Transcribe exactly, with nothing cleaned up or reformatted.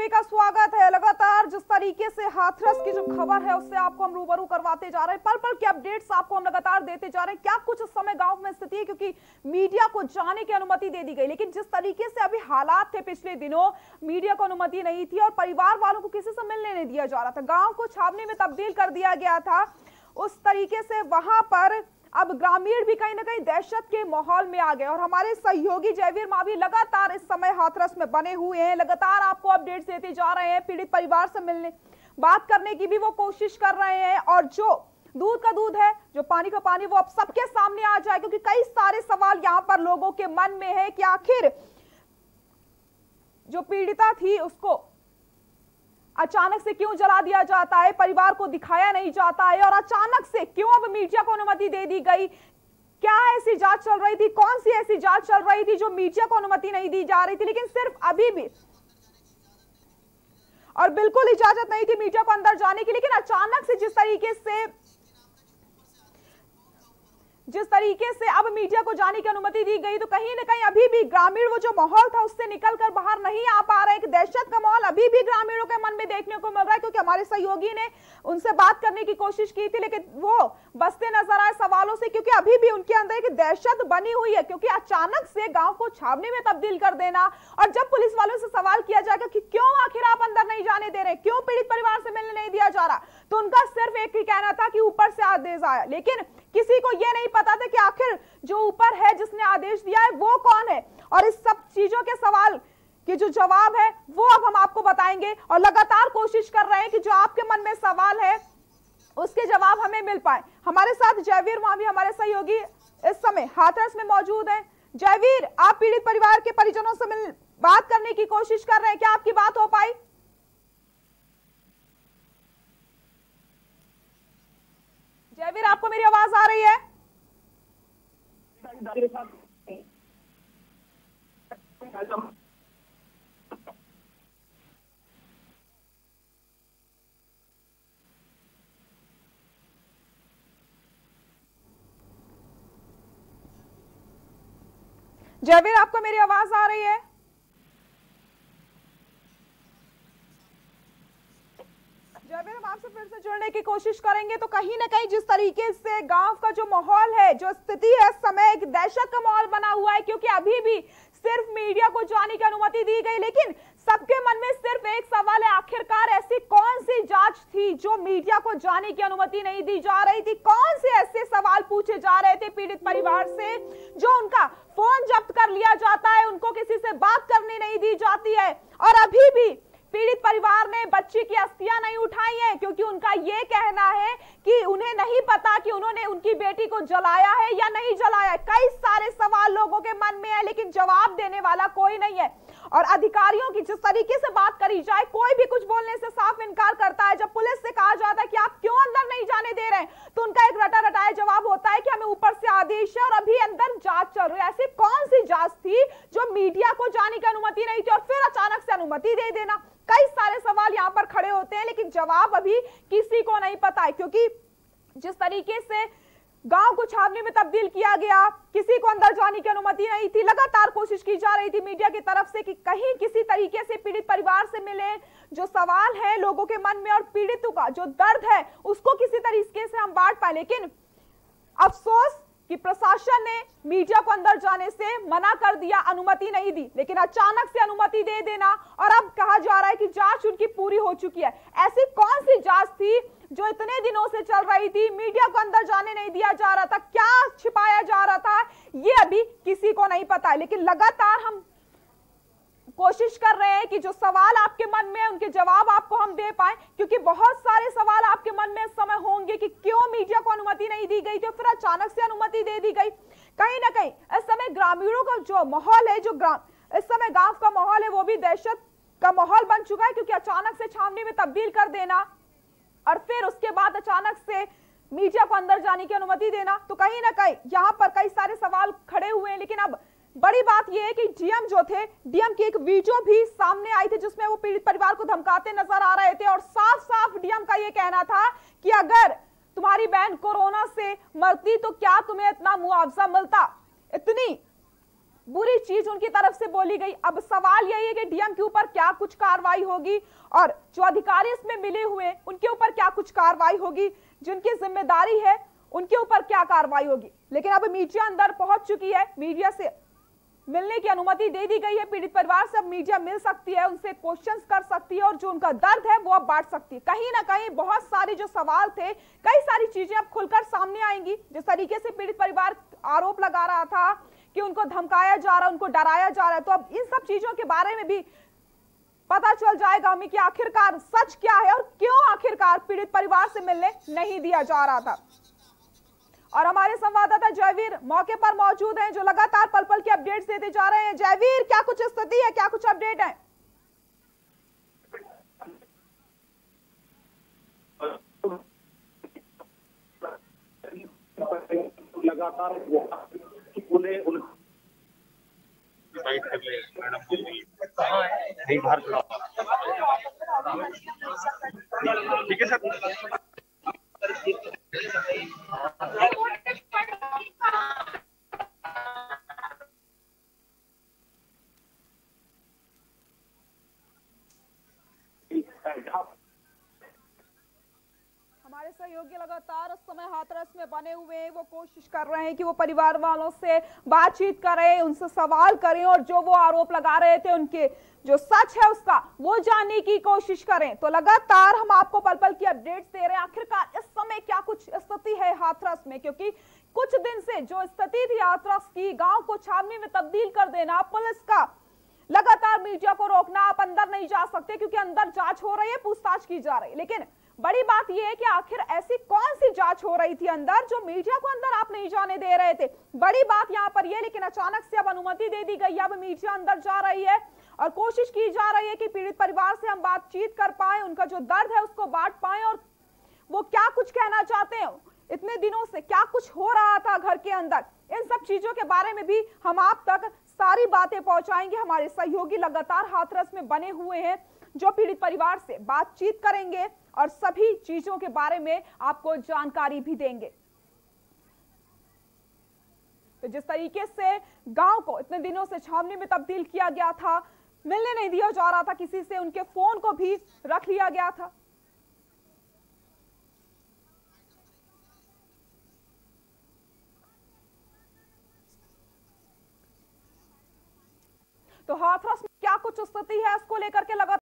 सभी का स्वागत है। लगातार जिस तरीके से हाथरस की जो खबर है उससे आपको हम रूबरू करवाते जा रहे हैं, पल पल के अपडेट्स आपको हम लगातार देते जा रहे हैं। क्या कुछ उस समय गांव में स्थिति है, क्योंकि मीडिया को जाने की अनुमति दे दी गई, लेकिन जिस तरीके से अभी हालात थे पिछले दिनों, मीडिया को अनुमति नहीं थी और परिवार वालों को किसी से मिलने नहीं दिया जा रहा था, गाँव को छावनी में तब्दील कर दिया गया था। उस तरीके से वहां पर अब ग्रामीण भी कहीं ना कहीं दहशत के माहौल में आ गए और हमारे सहयोगी जयवीर मावी लगातार इस समय हाथरस में बने हुए हैं, लगातार आपको अपडेट्स देते जा रहे हैं। पीड़ित परिवार से मिलने बात करने की भी वो कोशिश कर रहे हैं और जो दूध का दूध है, जो पानी का पानी, वो अब सबके सामने आ जाए, क्योंकि कई सारे सवाल यहाँ पर लोगों के मन में है कि आखिर जो पीड़िता थी उसको अचानक से क्यों जला दिया जाता है, परिवार को दिखाया नहीं जाता है और अचानक से क्यों अब मीडिया को अनुमति दे दी गई। क्या ऐसी जांच चल रही थी, कौन सी ऐसी जांच चल रही थी जो मीडिया को अनुमति नहीं दी जा रही थी, लेकिन सिर्फ अभी भी और बिल्कुल इजाजत नहीं थी मीडिया को अंदर जाने की, लेकिन अचानक से जिस तरीके से जिस तरीके से अब मीडिया को जाने की अनुमति दी गई, तो कहीं ना कहीं अभी भी ग्रामीण वो जो माहौल था उससे निकलकर बाहर नहीं आ पा रहे हैं। कि दहशत का माहौल अभी भी ग्रामीणों के मन में देखने को मिल रहा है, क्योंकि हमारे सहयोगी ने उनसे बात करने की कोशिश की थी, लेकिन वो बसते नजर आए सवालों से, क्योंकि अभी भी उनके अंदर एक दहशत बनी हुई है। क्योंकि अचानक से गांव को छावनी में तब्दील कर देना, और जब पुलिस वालों से सवाल किया जाएगा कि क्यों आखिर आप अंदर नहीं जाने दे रहे, क्यों पीड़ित परिवार से मिलने नहीं दिया जा रहा, तो उनका सिर्फ एक ही कहना था कि ऊपर से आदेश आया। लेकिन किसी को यह नहीं पता था कि आखिर जो ऊपर है जिसने आदेश दिया है वो कौन है, और इस सब चीजों के सवाल के जो जवाब है वो अब हम आपको बताएंगे और लगातार कोशिश कर रहे हैं कि जो आपके मन में सवाल है उसके जवाब हमें मिल पाए। हमारे साथ जयवीर मावी हमारे सहयोगी इस समय हाथरस में मौजूद हैं। जयवीर, आप पीड़ित परिवार के परिजनों से मिल बात करने की कोशिश कर रहे हैं, क्या आपकी बात हो पाई? जयवीर, आपको मेरी आवाज आ रही है? जयवीर, आपको मेरी आवाज आ रही है? जयवीर, हम आपसे फिर से जुड़ने की कोशिश करेंगे। तो कहीं ना कहीं जिस तरीके से गांव का जो माहौल है, जो स्थिति है, इस समय एक दहशत का माहौल बना हुआ है, क्योंकि अभी भी सिर्फ मीडिया को जाने की अनुमति दी गई, लेकिन सबके मन में सिर्फ एक सवाल है, आखिरकार ऐसी कौन सी जांच थी जो मीडिया को जाने की अनुमति नहीं दी जा रही थी? कौन से ऐसे सवाल पूछे जा रहे थे पीड़ित परिवार से, जो उनका फोन जब्त कर लिया जाता है, उनको किसी से बात करने नहीं दी जाती है, और अभी भी पीड़ित परिवार ने बच्ची की अस्थियां नहीं उठाई हैं, क्योंकि उनका यह कहना है कि उन्हें नहीं पता कि उन्होंने उनकी बेटी को जलाया है या नहीं जलाया। कई सारे सवाल लोगों के मन में है, लेकिन जवाब देने वाला कोई नहीं है। और अधिकारियों की जिस तरीके से बात करी जाए, कोई भी कुछ बोलने से साफ इनकार करता है। जब पुलिस से कहा जाता है कि आप क्यों अंदर नहीं जाने दे रहे हैं, तो उनका एक रटा रटाया जवाब होता है कि हमें ऊपर से आदेश है और अभी अंदर जांच चल रही है। ऐसी कौन सी जांच थी जो मीडिया को जाने की अनुमति नहीं थी और फिर अचानक से अनुमति दे देना? कई सारे सवाल यहाँ पर खड़े होते हैं, लेकिन जवाब अभी किसी को नहीं पता है, क्योंकि जिस तरीके से गांव को छावनी में तब्दील किया गया, किसी को अंदर जाने की अनुमति नहीं थी। लगातार कोशिश की जा रही थी मीडिया की तरफ से कि कहीं किसी तरीके से पीड़ित परिवार से मिले, जो सवाल है लोगों के मन में और पीड़ितों का जो दर्द है उसको किसी तरीके से हम बांट पाए। लेकिन अफसोस कि प्रशासन ने मीडिया को अंदर जाने से मना कर दिया, अनुमति नहीं दी, लेकिन अचानक से अनुमति दे देना, और अब कहा जा रहा है कि जांच उनकी पूरी हो चुकी है। ऐसी कौन सी जांच थी जो इतने दिनों से चल रही थी, मीडिया को अंदर जाने नहीं दिया जा रहा था, क्या छिपाया जा रहा था, ये अभी किसी को नहीं पता है। लेकिन लगातार हम कोशिश कर रहे हैं कि जो सवाल आपके मन में है उनके जवाब आपको हम दे पाए, क्योंकि बहुत सारे सवाल आपके मन में इस समय होंगे कि क्यों मीडिया को अनुमति नहीं दी गई थी, फिर अचानक से अनुमति दे दी गई। कहीं ना कहीं इस समय ग्रामीणों का जो माहौल है, जो ग्राम इस समय गांव का माहौल है, वो भी दहशत का माहौल बन चुका है, क्योंकि अचानक से छावनी में तब्दील कर देना और फिर उसके बाद अचानक से मीडिया को अंदर जाने की अनुमति देना, तो कहीं ना कहीं यहाँ पर कई सारे सवाल खड़े हुए हैं। लेकिन अब बड़ी बात यह है कि डीएम जो थे, डीएम की एक वीडियो भी सामने आई थी जिसमें वो पीड़ित परिवार को धमकाते नजर आ रहे थे, और साफ साफ डीएम का यह कहना था कि अगर तुम्हारी बहन कोरोना से मरती तो क्या तुम्हें इतना मुआवजा मिलता। इतनी बुरी चीज उनकी तरफ से बोली गई। अब सवाल यही है कि डीएम के ऊपर क्या कुछ कार्रवाई होगी और जो अधिकारी इसमें मिले हुए उनके ऊपर क्या कुछ कार्रवाई होगी, जिनकी जिम्मेदारी है उनके ऊपर क्या कार्रवाई होगी। लेकिन अब मीडिया अंदर पहुंच चुकी है, मीडिया से मिलने की अनुमति दे दी गई है। पीड़ित परिवार से अब मीडिया मिल सकती है, उनसे क्वेश्चंस कर सकती है और जो उनका दर्द है वो अब बांट सकती है। कहीं ना कहीं बहुत सारे जो सवाल थे, कई सारी चीजें अब खुलकर सामने आएंगी। जिस तरीके से पीड़ित परिवार आरोप लगा रहा था कि उनको धमकाया जा रहा है, उनको डराया जा रहा है, तो अब इन सब चीजों के बारे में भी पता चल जाएगा हमें कि आखिरकार सच क्या है और क्यों आखिरकार पीड़ित परिवार से मिलने नहीं दिया जा रहा था। और हमारे संवाददाता जयवीर मौके पर मौजूद हैं, जो लगातार पल पल की अपडेट्स देते जा रहे हैं। जयवीर, क्या कुछ स्थिति है, क्या कुछ अपडेट है? लगातार उन्हें उन साइड कर ले मैडम नहीं बाहर ठीक है सर। हमारे सहयोगी लगातार उस समय हाथरस में बने हुए हैं, वो कोशिश कर रहे हैं कि वो परिवार वालों से बातचीत करें, उनसे सवाल करें और जो वो आरोप लगा रहे थे उनके जो सच है उसका वो जानने की कोशिश करें। तो लगातार हम आपको पल पल की अपडेट्स दे रहे हैं आखिरकार इस समय क्या कुछ स्थिति है हाथरस में, क्योंकि कुछ दिन से जो स्थिति थी हाथरस की, गांव को छावनी में तब्दील कर देना, पुलिस का लगातार मीडिया को रोकना, आप अंदर नहीं जा सकते क्योंकि अंदर जांच हो रही है, पूछताछ की जा रही है। लेकिन बड़ी बात यह है कि आखिर ऐसी कौन सी जांच हो रही थी अंदर जो मीडिया को अंदर आप नहीं जाने दे रहे थे, बड़ी बात यहां पर यह। लेकिन अचानक से अब अनुमति दे दी गई, अब मीडिया अंदर जा रही है और कोशिश की जा रही है कि पीड़ित परिवार से हम बातचीत कर पाए, उनका जो दर्द है उसको बांट पाए और वो क्या कुछ कहना चाहते हैं, इतने दिनों से क्या कुछ हो रहा था घर के अंदर, इन सब चीजों के बारे में भी हम आप तक सारी बातें पहुंचाएंगे। हमारे सहयोगी लगातार हाथरस में बने हुए हैं, जो पीड़ित परिवार से बातचीत करेंगे और सभी चीजों के बारे में आपको जानकारी भी देंगे। तो जिस तरीके से गांव को इतने दिनों से छावनी में तब्दील किया गया था, मिलने नहीं दिया जा रहा था किसी से, उनके फोन को भी रख लिया गया था। तो हाथरस में क्या कुछ स्थिति है, इसको लेकर के लगातार